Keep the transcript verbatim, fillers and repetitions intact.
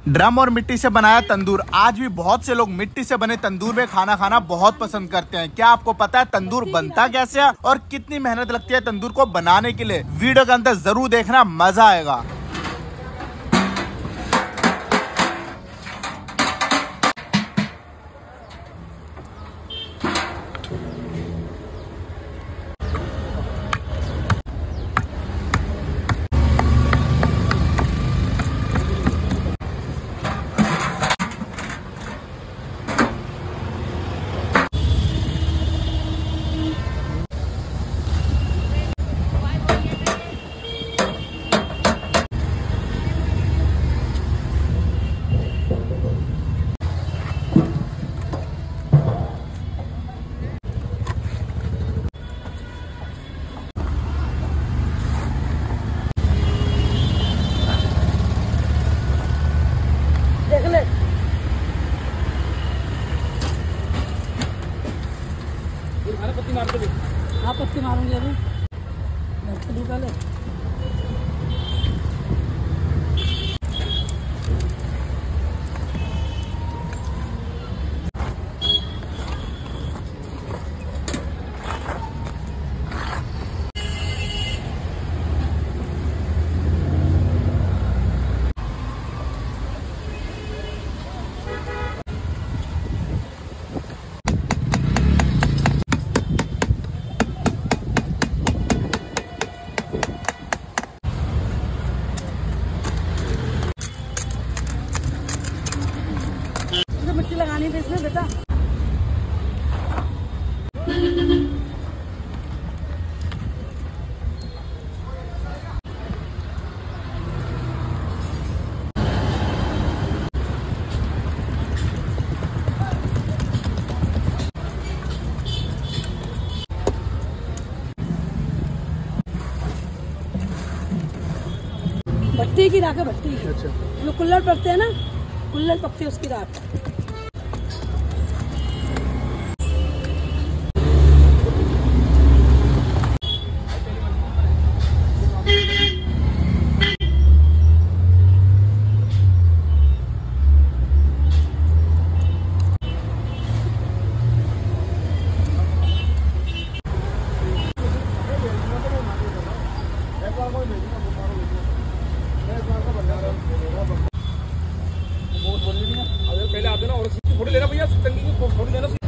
Drum और मिट्टी से बनाया तंदूर। आज भी बहुत से लोग मिट्टी से बने तंदूर में खाना खाना बहुत पसंद करते हैं। क्या आपको पता है तंदूर बनता कैसे है और कितनी मेहनत लगती है तंदूर को बनाने के लिए? वीडियो के अंदर जरूर देखना, मजा आएगा। पत्ती मार के हाँ पत्ती मारूंगी अभी पहले। मिट्टी लगानी थी इसमें बेटा। भट्टी की राख है, भट्टी। अच्छा, जो कुल्हड़ पकते हैं ना, कुल्हड़ पकते उसकी राख। पहले आते ना और फोटो लेना भैया, टंकी की फोटो लेना।